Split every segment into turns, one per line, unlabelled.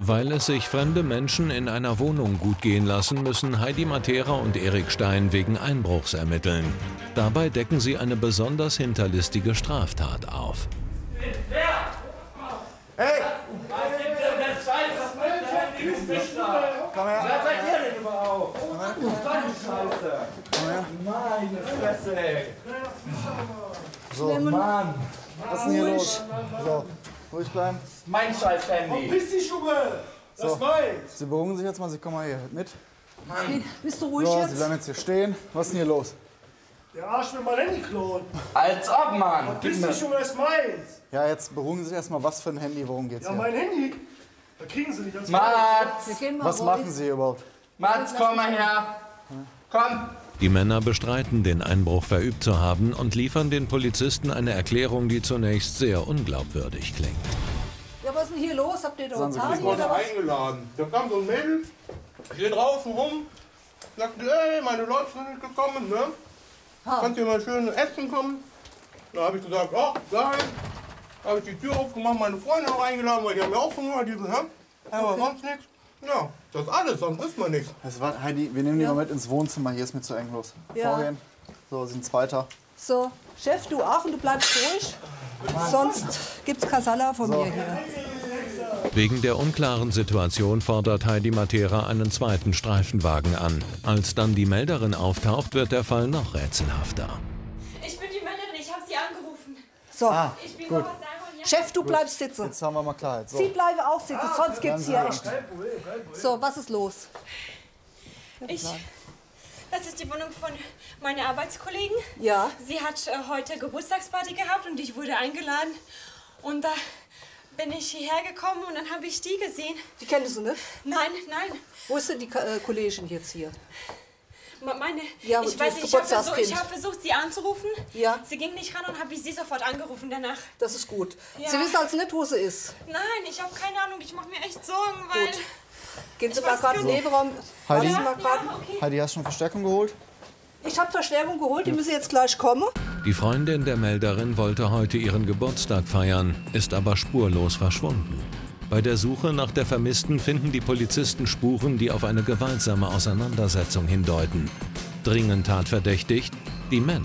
Weil es sich fremde Menschen in einer Wohnung gut gehen lassen, müssen Heidi Matera und Erik Stein wegen Einbruchs ermitteln. Dabei decken sie eine besonders hinterlistige Straftat auf.
Hey!
Komm her!
Wer seid ihr denn überhaupt? Scheiße!
Komm her!
Meine Fresse, ey!
So,
Mann!
was ist denn hier los? So, ruhig bleiben.
Mein scheiß Handy!
Piss dich, Junge! Das
So.
meins!
Sie beruhigen sich jetzt mal, Sie kommen mal hier mit.
Bist du ruhig
So, Sie
jetzt?
bleiben jetzt hier stehen. Was ist denn hier los?
Der Arsch will mein Handy klauen.
Als ob, Mann!
Piss dich, Junge, das meins!
Ja, jetzt beruhigen Sie sich erstmal, was für ein Handy, worum geht's
Ja,
hier?
mein Handy? Da kriegen sie nicht als
Mats!
Wir gehen mal
Was
ruhig.
machen Sie hier überhaupt?
Mats, komm mal her! Komm!
Die Männer bestreiten, den Einbruch verübt zu haben und liefern den Polizisten eine Erklärung, die zunächst sehr unglaubwürdig klingt.
Ja, was ist denn hier los? Habt ihr doch
Sagen Sie,
Party
was
oder was?
Eingeladen. Da kam so ein Mädel, steht draußen rum, sagte, ey, meine Leute sind nicht gekommen, ne? Kannst du mal schön essen kommen? Da habe ich gesagt, ach, geil. Da habe ich die Tür aufgemacht, meine Freunde auch eingeladen, weil die haben ja auch Hunger, die so, hä? Aber sonst nichts. Ja, das ist alles, sonst ist man nichts.
Das war, Heidi, wir nehmen die mal mit ins Wohnzimmer. Hier ist mir zu eng los.
Ja.
Vorgehen. So, Sie sind Zweiter.
So, Chef, du auch und du bleibst ruhig. Sonst gibt's Kasala von mir hier.
Wegen der unklaren Situation fordert Heidi Matera einen zweiten Streifenwagen an. Als dann die Melderin auftaucht, wird der Fall noch rätselhafter.
Ich bin die Melderin, ich habe Sie angerufen.
So,
Ich bin
gut.
nur was sagen und ja.
Chef, du bleibst sitzen.
Jetzt haben wir mal Klarheit. So.
Sie bleiben auch sitzen, sonst gibt's hier echt. So, was ist los?
Das ist die Wohnung von meiner Arbeitskollegen.
Ja,
Sie hat heute Geburtstagsparty gehabt und ich wurde eingeladen. Und da bin ich hierher gekommen und dann habe ich die gesehen.
die kennst du nicht?
Nein, nein.
Wo ist denn die Kollegin jetzt hier?
Meine,
Ja,
ich
du
weiß
bist
nicht, ich habe
Geburtstagskind.
versucht, sie anzurufen.
Ja.
Sie ging nicht ran und habe ich sie sofort angerufen danach.
Das ist gut.
Ja.
Sie wissen also nicht, wo sie ist.
Nein, ich habe keine Ahnung, ich mache mir echt Sorgen, weil...
Gut. Gehen Sie
Ich
mal
weiß
gerade in den
nicht.
Nebenraum.
Heidi?
Warten Sie mal grad.
okay.
Heidi, hast du schon Verstärkung geholt?
Ich habe Verstärkung geholt, die müssen jetzt gleich kommen.
Die Freundin der Melderin wollte heute ihren Geburtstag feiern, ist aber spurlos verschwunden. Bei der Suche nach der Vermissten finden die Polizisten Spuren, die auf eine gewaltsame Auseinandersetzung hindeuten. Dringend tatverdächtigt die Männer.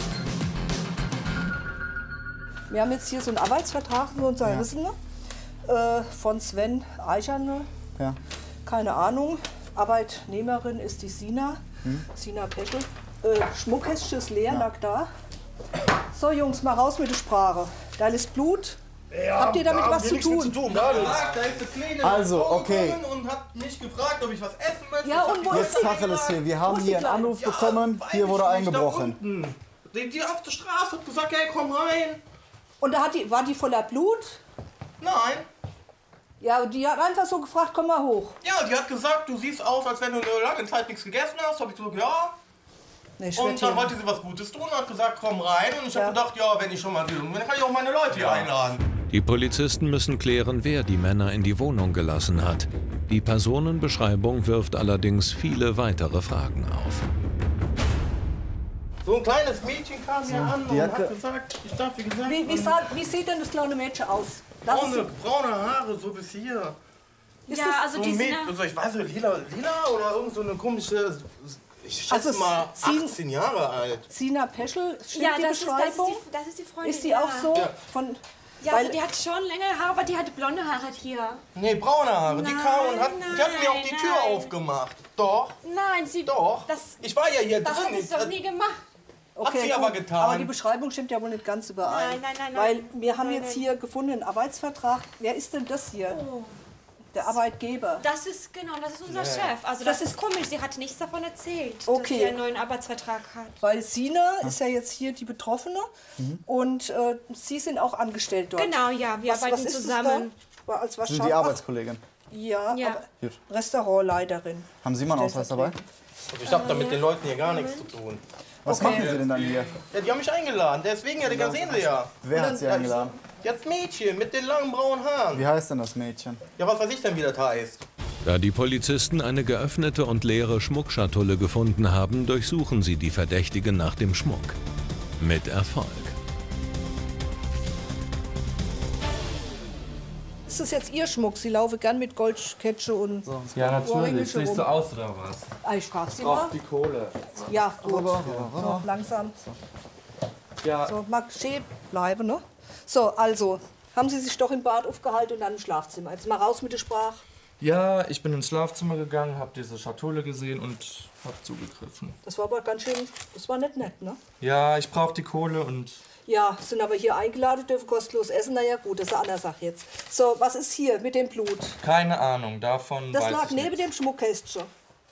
Wir haben jetzt hier so einen Arbeitsvertrag, so einen zerrissenen, von Sven Eicherne.
Ja.
Keine Ahnung. Arbeitnehmerin ist die Sina. Sina Peschel. Schmuckkästchen ist leer, lag da. So Jungs, mal raus mit der Sprache. Da ist Blut. Habt ihr damit was zu tun?
Da ist der Kleine
Also, okay.
gekommen und hat mich gefragt, ob ich was essen möchte.
Ja,
Ich hab
und wo
die-
ist
Jetzt Tacheles hier. Wir haben
ist die
hier einen
Kleine?
Anruf bekommen.
weiß
Hier wurde
ich nicht, da
eingebrochen.
unten. Die auf der Straße hat gesagt, hey, komm rein.
Und da war die voller Blut?
Nein.
Ja, und die hat einfach so gefragt, komm mal hoch.
Ja, die hat gesagt, du siehst aus, als wenn du eine lange Zeit nichts gegessen hast. Hab ich gesagt, ja.
Nee, ich
Und
werd
dann
hier-
wollte sie was Gutes tun und hat gesagt, komm rein. Und ich
Ja.
habe gedacht, ja, wenn ich schon mal will, dann kann ich auch meine Leute hier einladen.
Die Polizisten müssen klären, wer die Männer in die Wohnung gelassen hat. Die Personenbeschreibung wirft allerdings viele weitere Fragen auf.
So ein kleines Mädchen kam hier an und
Jacke.
hat gesagt, ich darf, wie gesagt,
Wie sieht denn das kleine Mädchen aus? Lass es-
braune Haare, so bis hier.
Ja, also
So
die
ein
sind...
Mädchen, also ich weiß nicht, lila oder irgend so eine komische, ich schätze
Also
mal
sie-
18 Jahre alt.
Sina Peschel, stimmt
Ja,
die
das
Beschreibung?
ist die Freundin.
Ist die auch so?
Ja.
Von,
Ja,
weil-
also die hat schon längere Haare, aber die hatte blonde Haare hier.
Nee, braune Haare. Die kam und hat, die hat mir auch die
nein,
Tür
nein.
aufgemacht. Doch,
Nein, sie...
doch.
Das,
Ich war ja hier
das hat
drin.
sie doch nie gemacht.
Hat sie aber
gut.
getan.
Aber die Beschreibung stimmt ja wohl nicht ganz überein.
Nein.
Weil wir haben
Nein,
jetzt
nein.
hier gefunden einen Arbeitsvertrag. Wer ist denn das hier?
Oh.
Der Arbeitgeber.
Das ist unser Chef. Also das ist komisch, sie hat nichts davon erzählt, dass
Okay.
sie einen neuen Arbeitsvertrag hat.
Weil Sina ist ja jetzt hier die Betroffene und Sie sind auch angestellt dort.
Genau, ja, wir arbeiten
ist es
zusammen.
da? Als was
Sie sind
schaut-
die
Ach,
Arbeitskollegin.
Ja,
Ja.
aber
Gut.
Restaurantleiterin.
Haben Sie mal einen Ausweis dabei?
Also ich habe da mit den Leuten hier gar nichts zu tun.
Was machen Sie denn dann hier?
Ja, die haben mich eingeladen. Deswegen, ja, Digga, sehen Sie ja.
Wer hat Sie eingeladen?
Jetzt Mädchen mit den langen braunen Haaren.
Wie heißt denn das Mädchen?
Ja, was weiß ich denn, wie das heißt?
Da die Polizisten eine geöffnete und leere Schmuckschatulle gefunden haben, durchsuchen sie die Verdächtigen nach dem Schmuck. Mit Erfolg.
Ist das jetzt Ihr Schmuck? Sie laufen gern mit Goldketsche und...
Ja, natürlich.
Ohrringe
Siehst
rum.
du aus oder was?
Ah, ich frag Sie mal.
Die Kohle.
Ja, gut. So, langsam.
Ja,
So, mag stehen bleiben, ne? So, also, haben Sie sich doch im Bad aufgehalten und dann im Schlafzimmer. Jetzt mal raus mit der Sprache.
ja, ich bin ins Schlafzimmer gegangen, habe diese Schatulle gesehen und habe zugegriffen.
Das war aber ganz schön, das war nicht nett, ne?
Ja, ich brauche die Kohle und
Ja, sind aber hier eingeladen, dürfen kostenlos essen. Na ja, gut, das ist eine andere Sache jetzt. So, was ist hier mit dem Blut?
keine Ahnung davon.
Das
weiß
lag
ich
neben
nicht.
dem Schmuckkästchen.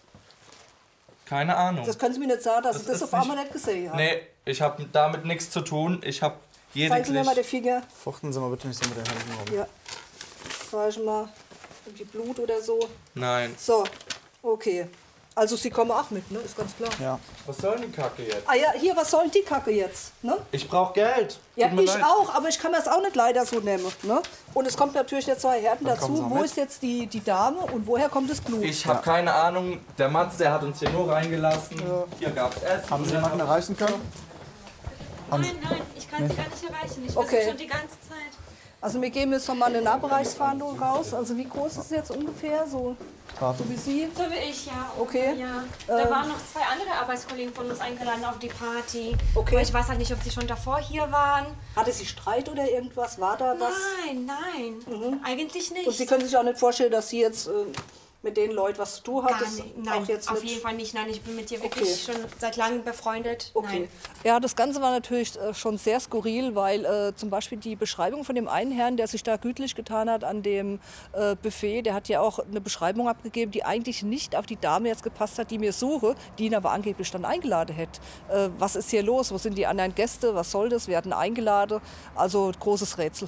Keine Ahnung.
Das können Sie mir nicht sagen, dass Sie das
ist
auf einmal nicht gesehen haben.
Nee, ich habe damit nichts zu tun. Ich habe
Zeigen Sie mir mal den
lediglich...
Finger.
Fuchten Sie mal bitte nicht so mit den Händen rum.
Ja. Zeig mal. Irgendwie Blut oder so.
Nein.
So, okay. Also Sie kommen auch mit, ne? Ist ganz klar.
Ja.
Was soll denn die Kacke jetzt?
Ah ja, hier, was soll denn die Kacke jetzt? Ne?
Ich brauche Geld.
Ja,
Tut mir
ich
leid.
auch, aber ich kann das auch nicht leider so nehmen. Ne? Und es kommt natürlich jetzt zwei Härten
kommen Sie
dazu.
auch
Wo
mit.
ist jetzt die Dame und woher kommt das Blut?
Ich habe keine Ahnung. Der Matz, der hat uns hier nur reingelassen. Hier gab's Essen.
Haben Sie jemanden erreichen können?
Nein, ich kann sie gar nicht erreichen. Ich
Okay.
versuche schon die ganze Zeit.
Also wir geben jetzt noch mal eine Nahbereichsfahndung raus. Also wie groß ist es jetzt ungefähr? So wie Sie?
So wie ich, ja.
Okay.
Ja. Da waren noch zwei andere Arbeitskollegen von uns eingeladen auf die Party.
Okay.
Aber ich weiß halt nicht, ob sie schon davor hier waren.
Hatte sie Streit oder irgendwas? War da was?
Nein. Eigentlich nicht.
Und Sie können sich auch nicht vorstellen, dass Sie jetzt mit den Leuten was zu tun hat?
Gar
Das
nicht. Nein,
auch jetzt
auf
nicht-
jeden Fall nicht. Nein, ich bin mit dir wirklich schon seit langem befreundet.
Okay.
Nein.
Ja, das Ganze war natürlich schon sehr skurril, weil zum Beispiel die Beschreibung von dem einen Herrn, der sich da gütlich getan hat an dem Buffet, der hat ja auch eine Beschreibung abgegeben, die eigentlich nicht auf die Dame jetzt gepasst hat, die mir suche, die ihn aber angeblich dann eingeladen hätte. Was ist hier los? Wo sind die anderen Gäste? Was soll das? Wir hatten eingeladen. Also großes Rätsel.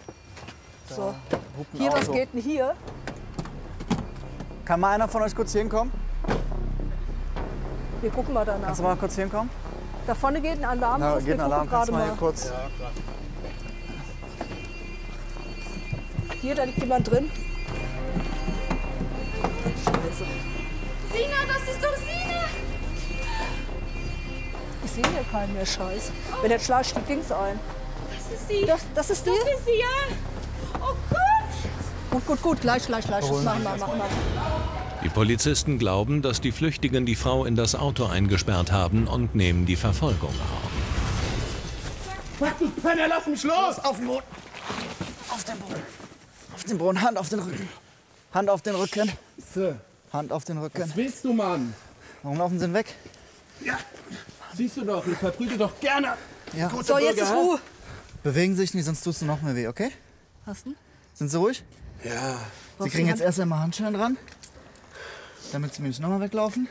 So. Hier, was geht denn hier?
Kann mal einer von euch kurz hier hinkommen?
Wir gucken mal danach.
Kannst du mal kurz hier hinkommen?
Da vorne geht ein Alarm.
Na,
los.
geht ein
Wir
Alarm.
gucken
Kannst du
gerade
mal hier kurz...
Hier, da liegt jemand drin. Scheiße.
Sina, das ist doch Sina!
Ich sehe hier keinen mehr, Scheiße. Wenn jetzt schlage ich die Dings ein.
Das ist sie.
Das ist die?
Das ist sie, ja. Oh Gott!
Gut, gleich. Machen wir.
Die Polizisten glauben, dass die Flüchtigen die Frau in das Auto eingesperrt haben und nehmen die Verfolgung auf.
Was, du Penner, lass mich los!
Auf den Boden. Auf den Boden. Auf den Boden. Hand auf den Rücken. Hand auf den Rücken. Hand auf den Rücken.
Was willst du, Mann?
Warum laufen Sie denn weg?
Ja, siehst du doch, ich verprügel doch gerne.
Ja.
So, jetzt ist Ruhe.
Bewegen Sie sich nicht, sonst tust du noch mehr weh, okay?
Hast du?
Sind Sie ruhig?
Ja.
Sie kriegen jetzt erst einmal Handschellen dran, damit Sie mir nicht nochmal weglaufen.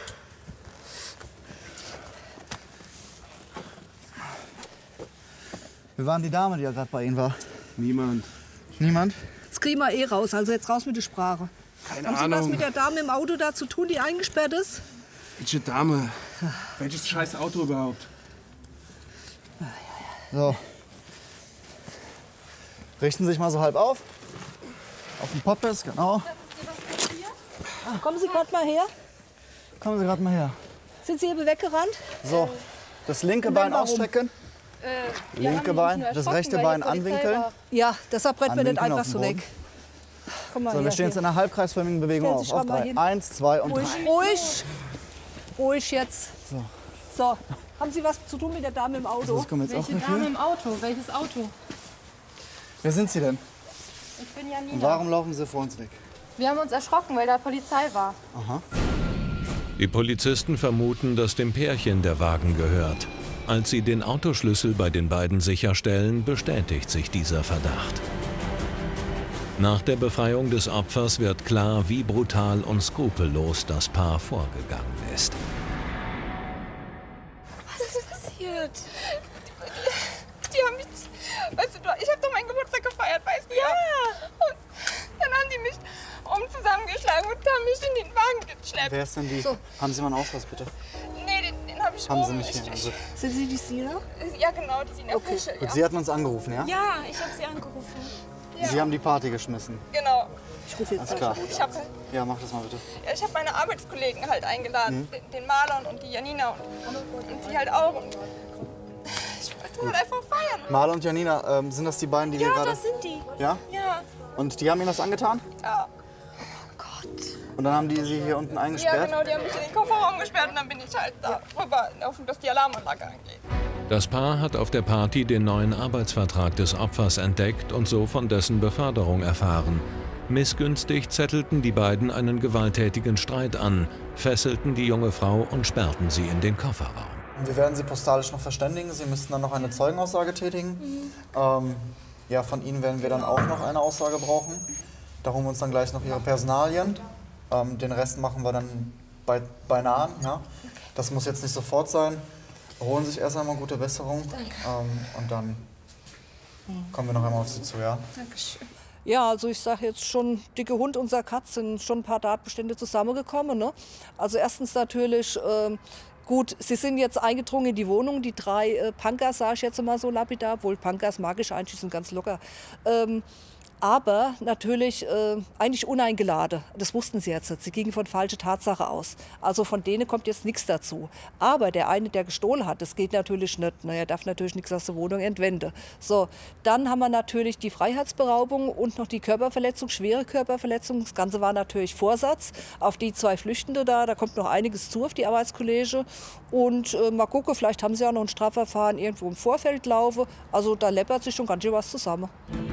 Wie war denn die Dame, die ja gerade bei Ihnen war?
Niemand.
Niemand?
Das kriegen wir eh raus, also jetzt raus mit der Sprache.
Keine
Haben Sie was
Ahnung.
mit der Dame im Auto da zu tun, die eingesperrt ist?
Welche Dame? Welches scheiß Auto überhaupt?
So. Richten Sie sich mal so halb auf. Auf den Poppes, genau.
Kommen Sie gerade mal her.
Kommen Sie gerade mal her.
Sind Sie eben weggerannt?
So. Das linke Bein ausstrecken. Linke Bein, das rechte Bein anwinkeln.
Ja, deshalb rennt mir nicht
Anwinkeln
einfach
auf den
so
Boden.
weg. Komm mal
So,
her.
wir stehen jetzt in einer halbkreisförmigen Bewegung
Stellen
auf.
Sie
Auf
sich mal
3.
hin.
1, 2 und 3.
Ruhig jetzt. So. Haben Sie was zu tun mit der Dame im Auto?
Das kommen jetzt auch
Welche
dafür.
Dame im Auto? Welches Auto?
Wer sind Sie denn?
Ich bin Janina.
Und warum laufen Sie vor uns weg?
Wir haben uns erschrocken, weil da Polizei war.
Die Polizisten vermuten, dass dem Pärchen der Wagen gehört. Als sie den Autoschlüssel bei den beiden sicherstellen, bestätigt sich dieser Verdacht. Nach der Befreiung des Opfers wird klar, wie brutal und skrupellos das Paar vorgegangen ist.
Was ist passiert? Die haben mich... Weißt du, ich habe doch meinen Geburtstag gefeiert, weißt du? Ja! Und dann haben die mich zusammengeschlagen und haben mich in den Wagen geschleppt.
Wer ist denn die? Haben Sie mal einen Ausweis, bitte?
Nee, den habe ich
Haben Sie
oben
nicht hier. Also,
Sind Sie die Sina?
Ja, genau, die sind
Okay.
Fische.
gut,
Ja.
Sie hatten uns angerufen, ja?
Ja, ich habe sie angerufen.
Sie haben die Party geschmissen.
Genau.
Ich rufe jetzt
Alles klar.
Ich habe
Ja, mach das mal bitte.
hab meine Arbeitskollegen halt eingeladen. Den Marlon und die Janina und sie halt auch. Und ich wollte halt einfach feiern.
Marla und Janina, sind das die beiden, die wir
Ja,
gerade...
das sind die.
Ja?
Ja.
Und die haben Ihnen das angetan?
Ja.
Und dann haben die Sie hier unten
Ja,
eingesperrt?
genau, die haben mich in den Kofferraum gesperrt und dann bin ich halt da rüber, hoffen, dass die Alarmanlage angeht.
Das Paar hat auf der Party den neuen Arbeitsvertrag des Opfers entdeckt und so von dessen Beförderung erfahren. Missgünstig zettelten die beiden einen gewalttätigen Streit an, fesselten die junge Frau und sperrten sie in den Kofferraum.
Wir werden Sie postalisch noch verständigen. Sie müssten dann noch eine Zeugenaussage tätigen. Ja, von Ihnen werden wir dann auch noch eine Aussage brauchen. Da holen wir uns dann gleich noch Ihre Personalien. Den Rest machen wir dann bei Nahen. Ja? Das muss jetzt nicht sofort sein. Holen Sie sich erst einmal gute Besserung. Und dann kommen wir noch einmal auf Sie zu. Ja?
Dankeschön.
Ja, also ich sage jetzt schon, dicke Hund und Katz sind schon ein paar Tatbestände zusammengekommen. Ne? Also erstens natürlich, gut, sie sind jetzt eingedrungen in die Wohnung, die 3 Punkers, sage ich jetzt mal so lapidar, obwohl Punkers mag ich eigentlich, sind ganz locker. Aber natürlich eigentlich uneingeladen. Das wussten sie jetzt nicht. Sie gingen von falscher Tatsache aus. Also von denen kommt jetzt nichts dazu. Aber der eine, der gestohlen hat, das geht natürlich nicht. Er darf natürlich nichts aus der Wohnung entwenden. So, dann haben wir natürlich die Freiheitsberaubung und noch die Körperverletzung, schwere Körperverletzung. Das Ganze war natürlich Vorsatz auf die 2 Flüchtende da. Da kommt noch einiges zu auf die Arbeitskollege. Und mal gucken, vielleicht haben sie auch noch ein Strafverfahren irgendwo im Vorfeld laufen. Also da läppert sich schon ganz schön was zusammen.